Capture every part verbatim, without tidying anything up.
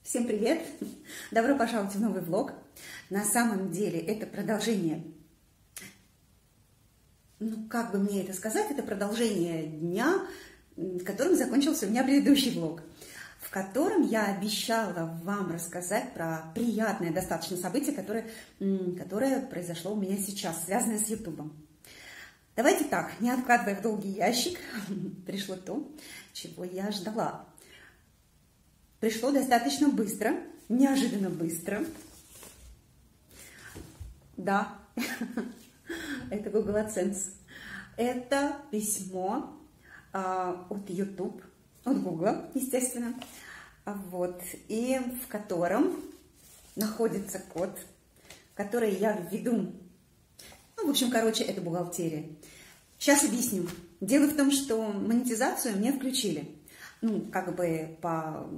Всем привет! Добро пожаловать в новый влог. На самом деле это продолжение, ну как бы мне это сказать, это продолжение дня, которым закончился у меня предыдущий влог, в котором я обещала вам рассказать про приятное достаточно событие, которое, которое произошло у меня сейчас, связанное с ютубом. Давайте так, не откладывая в долгий ящик, пришло то, чего я ждала. Пришло достаточно быстро, неожиданно быстро. Да, это Google AdSense. Это письмо а, от YouTube, от Google, естественно, вот, и в котором находится код, который я введу. Ну, в общем, короче, это бухгалтерия. Сейчас объясню. Дело в том, что монетизацию мне включили. Ну, как бы по,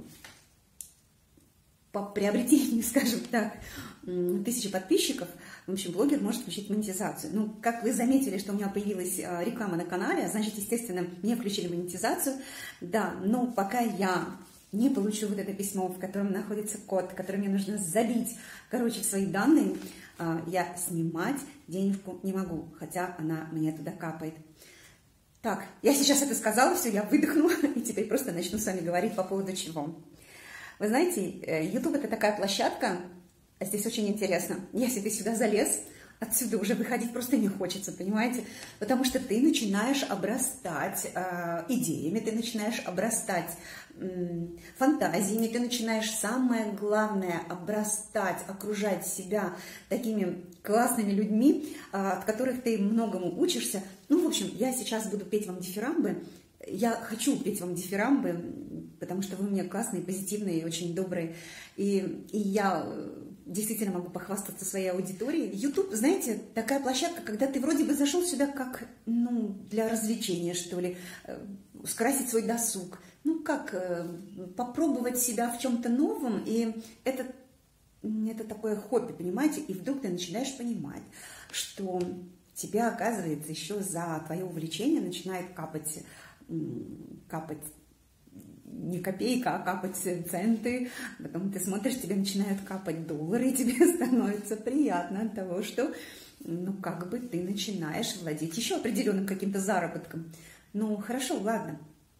по приобретению, скажем так, тысячи подписчиков, в общем, блогер может включить монетизацию. Ну, как вы заметили, что у меня появилась реклама на канале, значит, естественно, мне включили монетизацию. Да, но пока я не получу вот это письмо, в котором находится код, который мне нужно забить, короче, в свои данные, я снимать денежку не могу, хотя она мне туда капает. Так, я сейчас это сказала, все, я выдохнула, и теперь просто начну с вами говорить по поводу чего. Вы знаете, YouTube — это такая площадка, здесь очень интересно. Если ты сюда залез, отсюда уже выходить просто не хочется, понимаете? Потому что ты начинаешь обрастать э, идеями, ты начинаешь обрастать э, фантазиями, ты начинаешь, самое главное, обрастать, окружать себя такими классными людьми, э, от которых ты многому учишься. Ну, в общем, я сейчас буду петь вам дифирамбы. Я хочу петь вам дифирамбы, потому что вы у меня классные, позитивные, очень добрые. И, и я действительно могу похвастаться своей аудиторией. YouTube, знаете, такая площадка, когда ты вроде бы зашел сюда как, ну, для развлечения, что ли, скрасить свой досуг. Ну, как попробовать себя в чем-то новом. И это, это такое хобби, понимаете? И вдруг ты начинаешь понимать, что тебя, оказывается, еще за твое увлечение начинает капать, капать не копейка, а капать центы. Потом ты смотришь, тебе начинают капать доллары, и тебе становится приятно от того, что, ну, как бы ты начинаешь владеть еще определенным каким-то заработком. Ну, хорошо, ладно.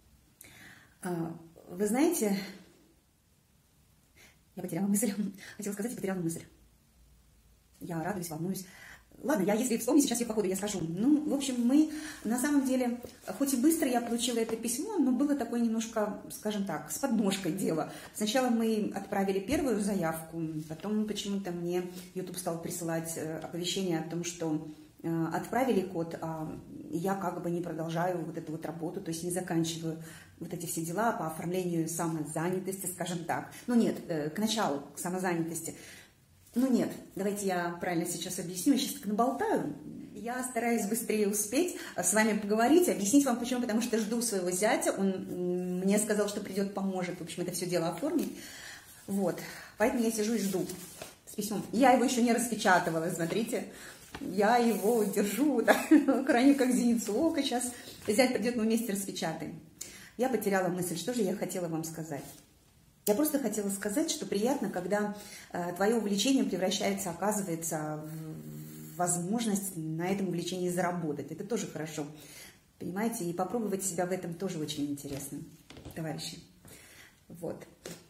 Вы знаете, я потеряла мысль. Хотела сказать, я потеряла мысль. Я радуюсь, волнуюсь. Ладно, я если вспомню, сейчас я по ходу я скажу. Ну, в общем, мы на самом деле, хоть и быстро я получила это письмо, но было такое немножко, скажем так, с подножкой дело. Сначала мы отправили первую заявку, потом почему-то мне YouTube стал присылать оповещение о том, что отправили код, а я как бы не продолжаю вот эту вот работу, то есть не заканчиваю вот эти все дела по оформлению самозанятости, скажем так. Ну нет, к началу, к самозанятости. Ну нет, давайте я правильно сейчас объясню, я сейчас так наболтаю. Я стараюсь быстрее успеть с вами поговорить, объяснить вам почему, потому что жду своего зятя, он мне сказал, что придет, поможет, в общем, это все дело оформить. Вот, поэтому я сижу и жду с письмом. Я его еще не распечатывала, смотрите, я его держу, да, крайне как зеницу ока, сейчас зять придет, мы вместе распечатаем. Я потеряла мысль, что же я хотела вам сказать. Я просто хотела сказать, что приятно, когда э, твое увлечение превращается, оказывается, в возможность на этом увлечении заработать. Это тоже хорошо, понимаете? И попробовать себя в этом тоже очень интересно, товарищи. Вот.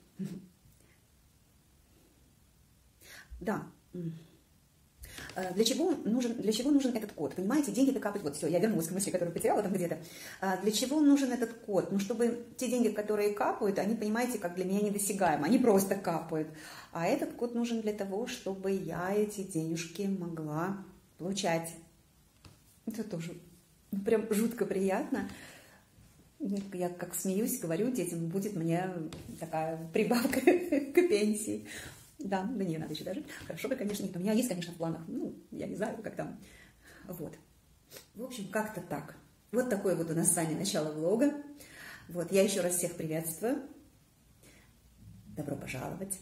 Да. Для чего нужен, для чего нужен этот код? Понимаете, деньги-то капать. Вот, все, я вернулась к мысли, которую потеряла там где-то. Для чего нужен этот код? Ну, чтобы те деньги, которые капают, они, понимаете, как для меня недосягаемы. Они просто капают. А этот код нужен для того, чтобы я эти денежки могла получать. Это тоже прям жутко приятно. Я как смеюсь, говорю детям, будет мне такая прибавка к пенсии. Да, мне надо еще даже. Хорошо бы, конечно, нет. У меня есть, конечно, в планах. Ну, я не знаю, как там. Вот. В общем, как-то так. Вот такое вот у нас с вами начало влога. Вот, я еще раз всех приветствую. Добро пожаловать.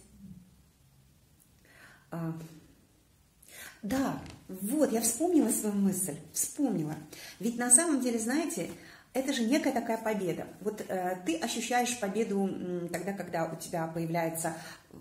А, да, вот, я вспомнила свою мысль. Вспомнила. Ведь на самом деле, знаете, Это же некая такая победа. Вот э, ты ощущаешь победу м, тогда, когда у тебя появляется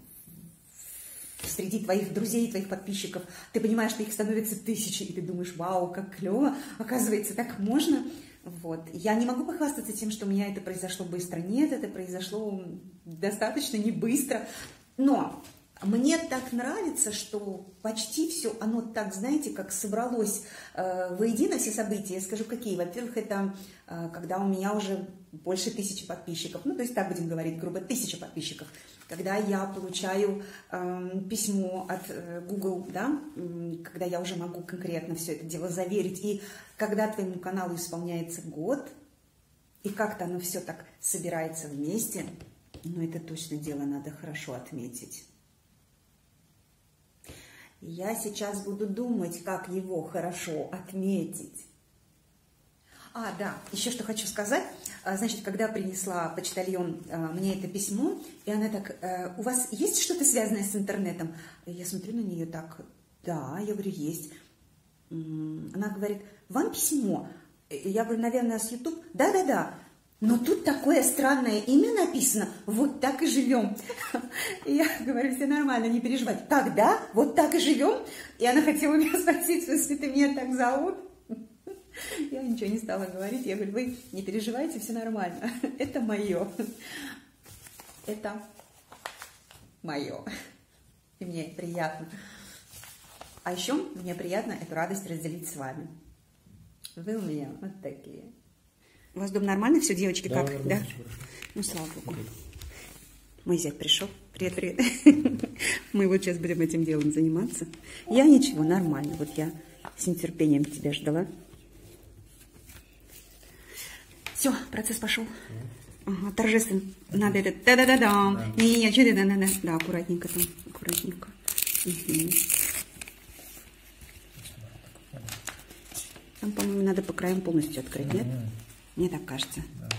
среди твоих друзей, твоих подписчиков, ты понимаешь, что их становится тысячи, и ты думаешь, вау, как клево, оказывается, так можно. Вот. Я не могу похвастаться тем, что у меня это произошло быстро. Нет, это произошло достаточно не быстро. Но мне так нравится, что почти все, оно так, знаете, как собралось э, воедино, все события. Я скажу, какие. Во-первых, это э, когда у меня уже больше тысячи подписчиков. Ну, то есть так будем говорить, грубо, тысяча подписчиков. Когда я получаю э, письмо от э, Google, да, э, когда я уже могу конкретно все это дело заверить. И когда твоему каналу исполняется год, и как-то оно все так собирается вместе, ну, это точно дело надо хорошо отметить. Я сейчас буду думать, как его хорошо отметить. А, да, еще что хочу сказать. Значит, когда принесла почтальон мне это письмо, и она так, у вас есть что-то связанное с интернетом? Я смотрю на нее так, да, я говорю, есть. Она говорит, вам письмо? Я говорю, наверное, с YouTube? Да-да-да. Но тут такое странное имя написано, вот так и живем. И я говорю, все нормально, не переживать. Так, да, вот так и живем? И она хотела меня спросить, если ты меня так зовут. Я ничего не стала говорить. Я говорю, вы не переживайте, все нормально. Это мое. Это мое. И мне приятно. А еще мне приятно эту радость разделить с вами. Вы у меня вот такие. У вас дома нормально все, девочки? Да, как? Да? Ну, слава Богу. Мой зять пришел. Привет, привет. Мы вот сейчас будем этим делом заниматься. Я ничего, нормально. Вот я с нетерпением тебя ждала. Все, процесс пошел. Ага, торжественно. Надо это. Да-да-да-да. Не-не-не, что ты, да-да-да. Да, аккуратненько там, аккуратненько. Угу. Там, по-моему, надо по краям полностью открыть, нет? Мне так кажется. Да.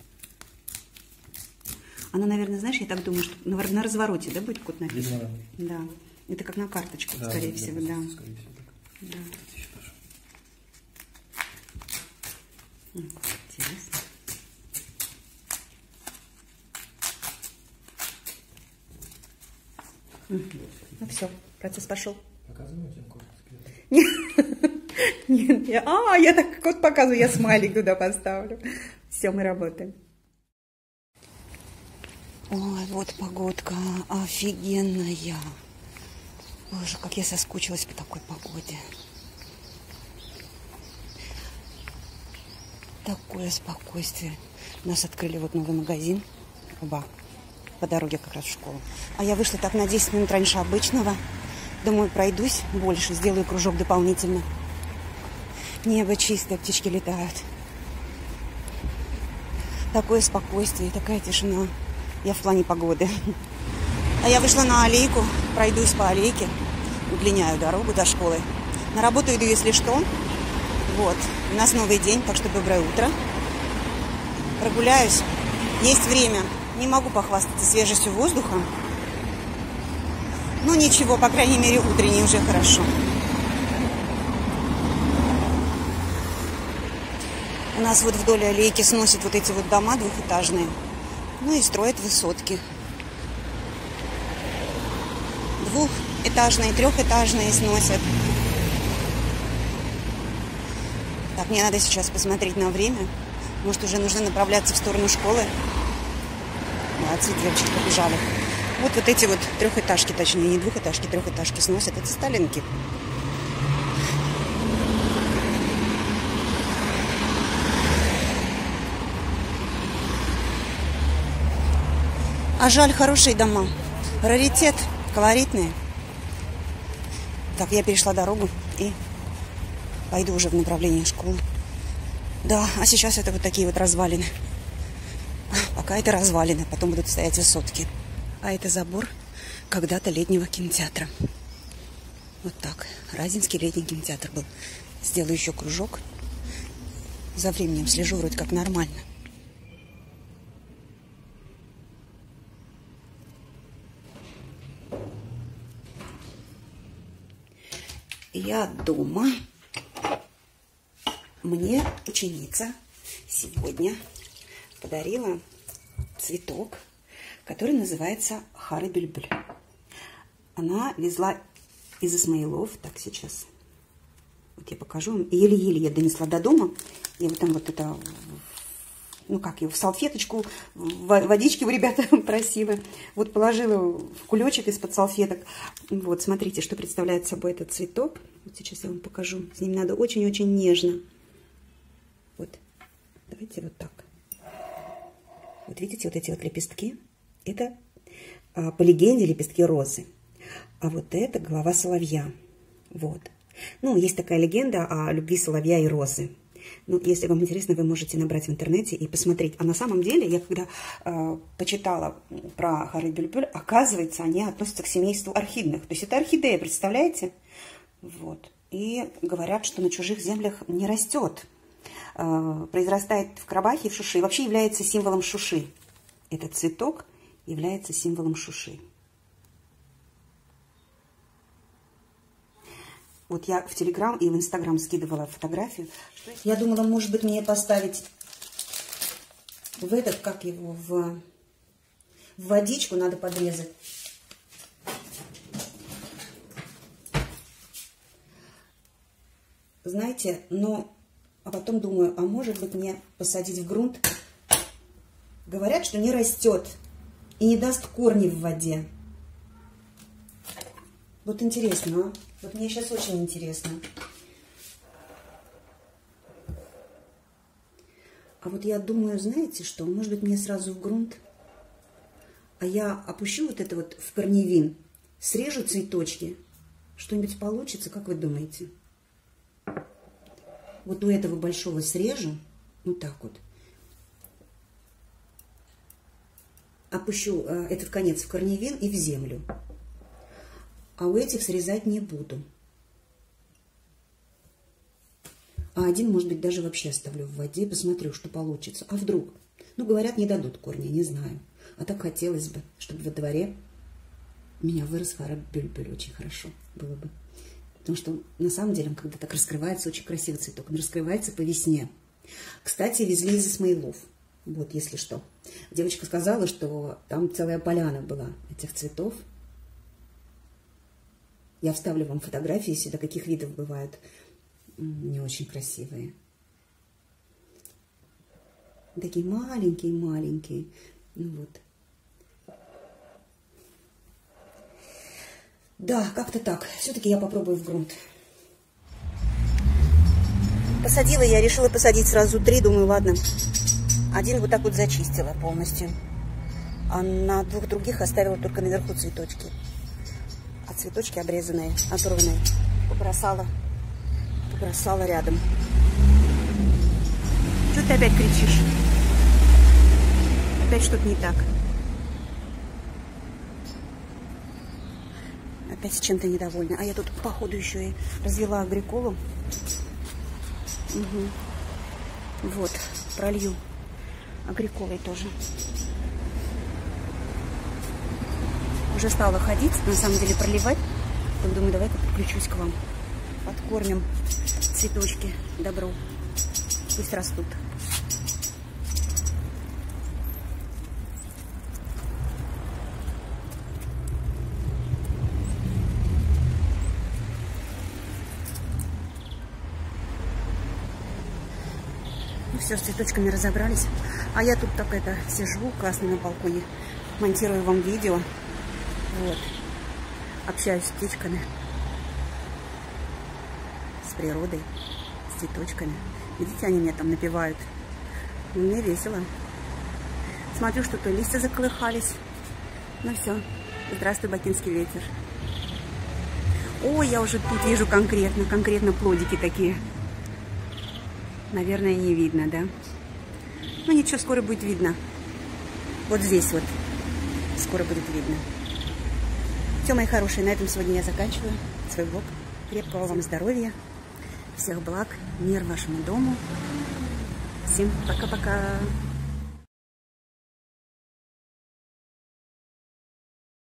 Она, наверное, знаешь, я так думаю, что на, на развороте, да, будет код написан? Видимо, да. Это как на карточку, да, скорее да, всего, да. да. Скорее всего, так. Да. Интересно. Ну все, процесс пошел. Показываю тебе код? Нет, я, а, я так код показываю, я смайлик туда поставлю. Все, мы работаем. Ой, вот погодка офигенная. Боже, как я соскучилась по такой погоде. Такое спокойствие. У нас открыли вот новый магазин. Оба. По дороге как раз в школу. А я вышла так на десять минут раньше обычного. Думаю, пройдусь больше, сделаю кружок дополнительно. Небо чистое, птички летают. Такое спокойствие, такая тишина. Я в плане погоды. А я вышла на аллейку, пройдусь по аллейке, удлиняю дорогу до школы. На работу иду, если что. Вот. У нас новый день, так что доброе утро. Прогуляюсь. Есть время. Не могу похвастаться свежестью воздуха. Ну ничего, по крайней мере, утренний уже хорошо. У нас вот вдоль аллейки сносят вот эти вот дома двухэтажные. Ну и строят высотки. Двухэтажные, трехэтажные сносят. Так, мне надо сейчас посмотреть на время. Может, уже нужно направляться в сторону школы. Молодцы, девочки побежали. Вот вот эти вот трехэтажки, точнее, не двухэтажки, трехэтажки сносят. Это сталинки. А жаль, хорошие дома. Раритет, колоритные. Так, я перешла дорогу и пойду уже в направлении школы. Да, а сейчас это вот такие вот развалины. Пока это развалины, потом будут стоять высотки. А это забор когда-то летнего кинотеатра. Вот так. Разинский летний кинотеатр был. Сделаю еще кружок. За временем слежу вроде как нормально. Я дома. Мне ученица сегодня подарила цветок, который называется Хара Бюльбюль. Она везла из Исмаилов. Так, сейчас вот я покажу вам. Еле-еле я донесла до дома. И вот там вот это, ну как его, в салфеточку, водички у ребята просила. Вот положила в кулечек из-под салфеток. Вот, смотрите, что представляет собой этот цветок. Вот сейчас я вам покажу. С ним надо очень-очень нежно. Вот, давайте вот так. Вот видите, вот эти вот лепестки. Это, а, по легенде, лепестки розы. А вот это голова соловья. Вот. Ну, есть такая легенда о любви соловья и розы. Ну, если вам интересно, вы можете набрать в интернете и посмотреть. А на самом деле, я когда э, почитала про Хару Бюльбюль, оказывается, они относятся к семейству орхидных. То есть это орхидея, представляете? Вот. И говорят, что на чужих землях не растет. Э, произрастает в Карабахе, в Шуши. И вообще является символом Шуши. Этот цветок является символом Шуши. Вот я в Телеграм и в Инстаграм скидывала фотографию. Я думала, может быть, мне поставить в этот, как его, в, в водичку надо подрезать. Знаете, но... А потом думаю, а может быть, мне посадить в грунт? Говорят, что не растет и не даст корни в воде. Вот интересно, а? Вот мне сейчас очень интересно. А вот я думаю, знаете что? Может быть, мне сразу в грунт? А я опущу вот это вот в корневин, срежу цветочки. Что-нибудь получится, как вы думаете? Вот у этого большого срежу, вот так вот. Опущу э, этот конец в корневин и в землю. А у этих срезать не буду. А один, может быть, даже вообще оставлю в воде, посмотрю, что получится. А вдруг? Ну, говорят, не дадут корня, не знаю. А так хотелось бы, чтобы во дворе у меня вырос Хара Бюльбюль. Очень хорошо было бы. Потому что на самом деле он когда так раскрывается, очень красивый цветок. Он раскрывается по весне. Кстати, везли из Исмаилов. Вот, если что. Девочка сказала, что там целая поляна была этих цветов. Я вставлю вам фотографии сюда, каких видов бывают. Не очень красивые. Такие маленькие-маленькие. Ну вот. Да, как-то так. Все-таки я попробую в грунт. Посадила я, решила посадить сразу три. Думаю, ладно. Один вот так вот зачистила полностью. А на двух других оставила только наверху цветочки. А цветочки обрезанные, оторванные, побросала, побросала рядом. Что ты опять кричишь? Опять что-то не так. Опять с чем-то недовольна. А я тут, походу, еще и развела агриколу. Угу. Вот, пролью агриколой тоже. Уже стала ходить, на самом деле проливать. Так думаю, давай-ка подключусь к вам. Подкормим цветочки добро. Пусть растут. Ну все, с цветочками разобрались. А я тут так это сижу классно на балконе. Монтирую вам видео. Вот. Общаюсь с птичками, с природой, с цветочками. Видите, они меня там напевают. Мне весело. Смотрю, что-то листья заколыхались. Ну все. Здравствуй, бакинский ветер. Ой, я уже тут вижу конкретно, конкретно плодики такие. Наверное, не видно, да? Ну ничего, скоро будет видно. Вот здесь вот. Скоро будет видно. Все, мои хорошие, на этом сегодня я заканчиваю свой влог. Крепкого вам здоровья, всех благ, мир вашему дому. Всем пока-пока.